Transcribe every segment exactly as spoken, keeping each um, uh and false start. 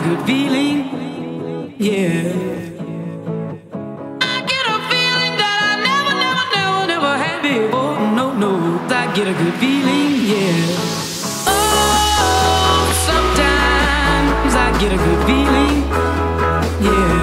good feeling, yeah. I get a feeling that I never, never, never, never had before. No, no, I get a good feeling, yeah. Oh, sometimes I get a good feeling, yeah.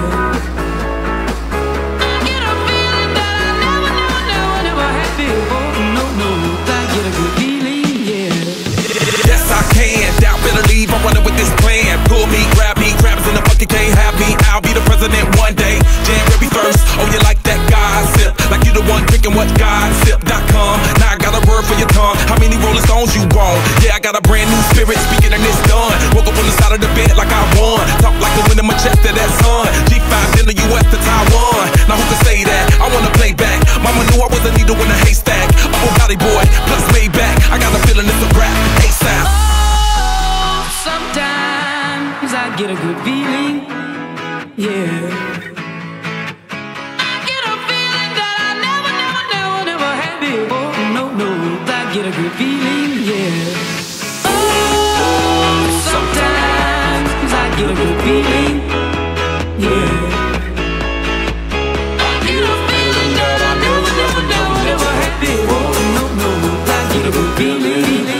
I get a feeling that I never, never, never, never had before. No, no, I get a good feeling, yeah. Yes, I can. Doubt, better leave. I'm running with this plan. Pull me, grab me, crabs in the bucket can't have me. I'll be the president one day. January first. Oh, you like that gossip? Like you the one drinking what gossip dot com. Now I got a word for your tongue. How many Rolling Stones you want? Yeah, I got a brand new spirit speaking and it's done. Woke up on the side of the bed like I won. Talk like the wind in my chest to that sun. G five in the U S to Taiwan. Now who can say that? I wanna play back. Mama knew I was a needle in a haystack. Upper body boy, plus way back. I got a feeling it's a rap. ASAP. Oh, sometimes I get a good feeling, yeah. I get a feeling that I never, never, never, never had before. No, no, I get a good feeling, yeah. Oh, sometimes I get a good feeling, yeah. I get a feeling that I never, never, never, never had before. No, no, I get a good feeling.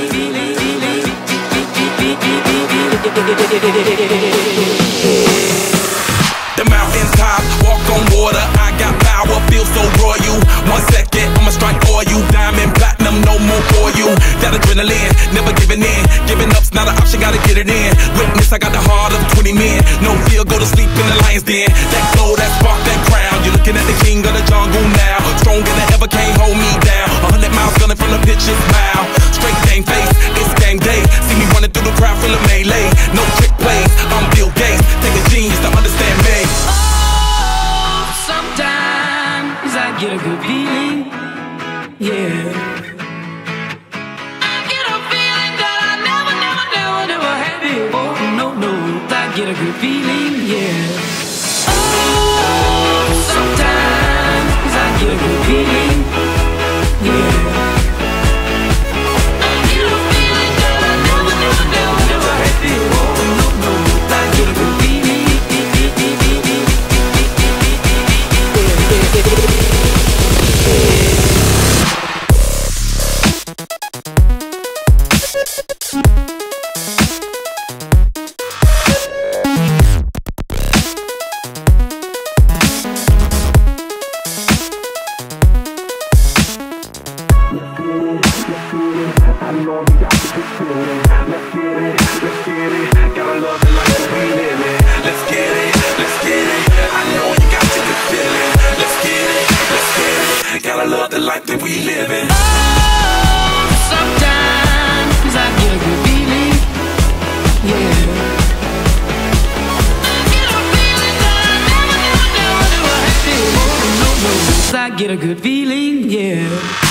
The mountain top, walk on water. I got power, feel so royal. One second, I'ma strike for you. Diamond, platinum, no more for you. That adrenaline, never giving in. Giving up's not an option, gotta get it in. Witness, I got the heart of twenty men. No fear, go to sleep in the lion's den. That glow, that spark, that crown. You're looking at the king of the jungle now. Stronger than ever, can't hold me down. A hundred miles gunning from the pitcher's mouth. Straight game face, it's game day. See me running through the crowd full of melee. No trick plays, I'm Bill Gates. Take a genius to understand me. Oh, sometimes I get a good feeling, yeah. I get a feeling that I never, never, never, never had before. No, no, I get a good feeling, yeah. Oh, sometimes I get a good feeling, yeah. I get a feeling that I never, never, never, never had before. No, no, I get a good feeling. I know you got to get feeling. Let's get it, let's get it. Gotta love it like we live it. Let's get it, let's get it. I know you got to get feeling. Let's get it, let's get it. Gotta love the life that we live in. Oh, sometimes I get a good feeling, yeah. I get a feeling that I never, never, never, never had before. No, no, I get a good feeling, yeah.